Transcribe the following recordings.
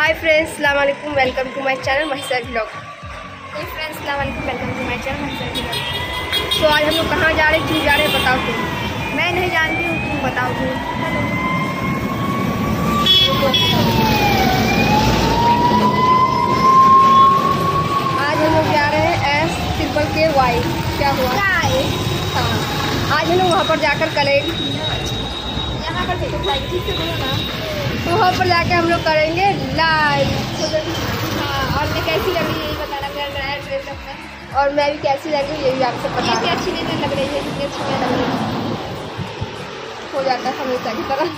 हाय friends, अस्सलाम वालेकुम, welcome to my channel Mahisa vlog. Hi friends, अस्सलाम वालेकुम, welcome to my channel Mahisa vlog. तो आज हम लोग कहाँ जा रहे हैं, क्यों जा रहे हैं, बताओ तुम। मैं नहीं जानती हूँ, तुम बताओ तुम। आज हम लोग जा रहे हैं S/KY। क्या हुआ? हाँ, आज हम लोग वहाँ पर जाकर करेंगे, यहाँ पर ठीक से बोलो ना। तो वहाँ पर जाके हम लोग करेंगे लाइव। हाँ, और मैं कैसी लग रही है यही बताना, मेरा नया ड्रेसअप है। और मैं भी कैसी लगी ये भी आपसे पता इतनी अच्छी नहीं लग रही है, इतनी अच्छी नहीं लग रही है। हो जाता है हमेशा की तरह।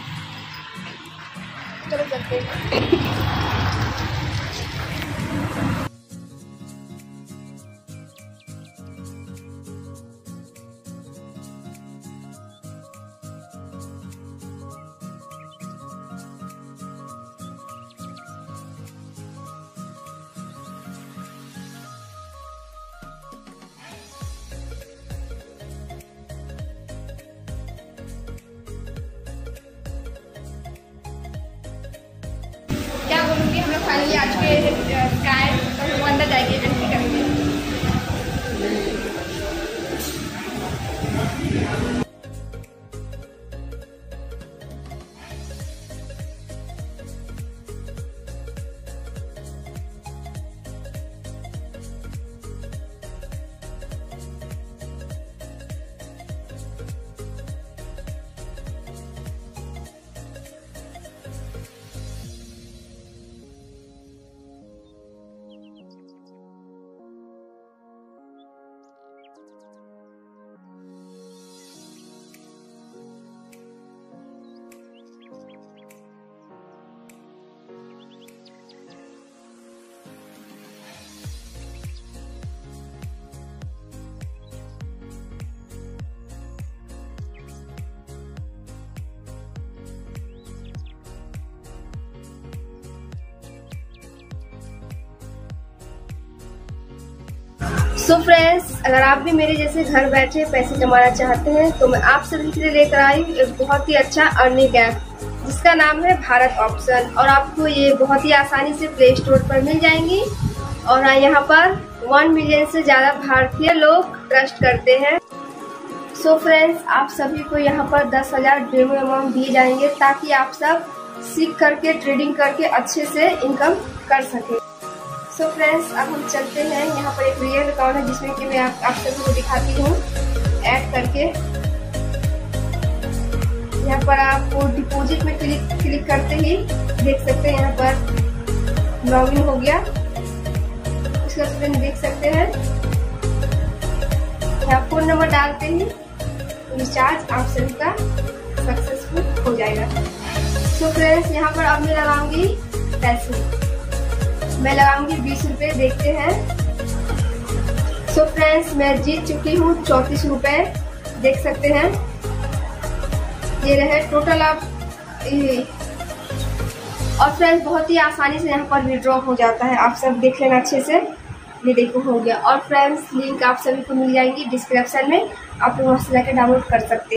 चलो चलते हैं। क्या बोलूँगी, हम लोग फाइनली आज के स्काई और अंदर जाएंगे, एंट्री करेंगे। सो फ्रेंड्स, अगर आप भी मेरे जैसे घर बैठे पैसे कमाना चाहते हैं तो मैं आप सभी के लिए लेकर आई एक बहुत ही अच्छा अर्निंग ऐप जिसका नाम है भारत ऑप्शन। और आपको ये बहुत ही आसानी से प्ले स्टोर पर मिल जाएंगी। और यहाँ पर 1 मिलियन से ज़्यादा भारतीय लोग ट्रस्ट करते हैं। सो फ्रेंड्स, आप सभी को यहाँ पर 10,000 डेमो अमाउंट दिए जाएंगे ताकि आप सब सीख करके ट्रेडिंग करके अच्छे से इनकम कर सकें। सो फ्रेंड्स, अब हम चलते हैं। यहाँ पर एक रियल अकाउंट है जिसमें कि मैं आप सभी को दिखाती हूँ ऐड करके। यहाँ पर आपको डिपॉजिट में क्लिक करते ही देख सकते हैं यहाँ पर लॉगिन हो गया, इसका स्क्रीन देख सकते हैं। यहाँ फोन नंबर डालते ही रिचार्ज आप सभी का सक्सेसफुल हो जाएगा। सो फ्रेंड्स, यहाँ पर अब मैं लगाऊंगी पैसे, मैं लगाऊंगी 20 रुपए, देखते हैं। सो फ्रेंड्स, मैं जीत चुकी हूँ 34 रुपए, देख सकते हैं। ये रहे टोटल आप। और फ्रेंड्स, बहुत ही आसानी से यहाँ पर विड्रॉ हो जाता है, आप सब देख लेना अच्छे से। ये देखो हो गया। और फ्रेंड्स, लिंक आप सभी को मिल जाएंगी डिस्क्रिप्शन में, आप लोग वहाँ से जाकर डाउनलोड कर सकते हैं।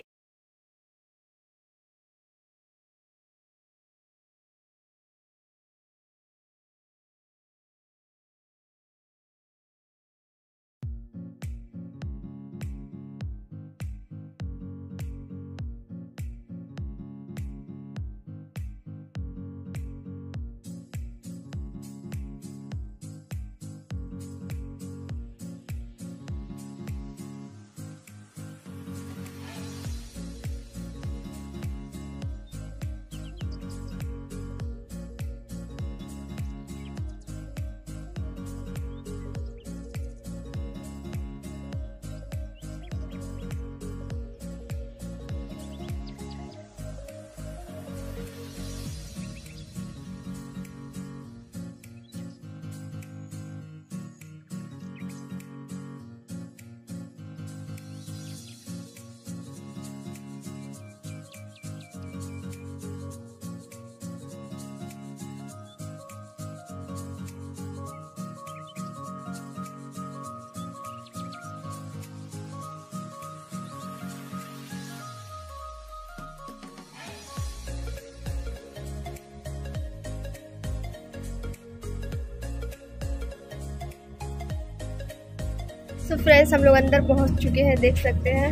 तो फ्रेंड्स हम लोग अंदर पहुंच चुके हैं, देख सकते हैं,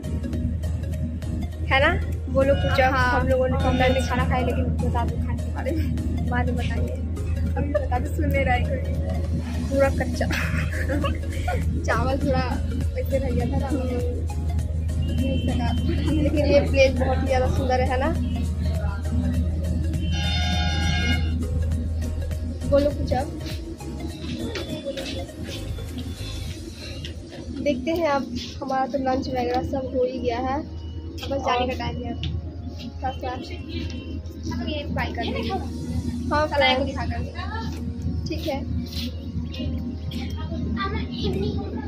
है ना? बोलो कुछ। अब हम लोगों ने खाना खाया, लेकिन बता दो खाने के बारे में बाद में बताइए। अभी बता दो, सुन नहीं रहा है कोई। पूरा कच्चा चावल थोड़ा ऐसे रह गया था ना, लेकिन ये प्लेस बहुत ही ज़्यादा सुंदर है ना? बोलो कुछ। अब देखते हैं। अब हमारा तो लंच वगैरह सब हो ही गया है, बस जाने का टाइम है। हम ये फ्राई कर देंगे। हाँ फ्राई को दिखा कर। ठीक है।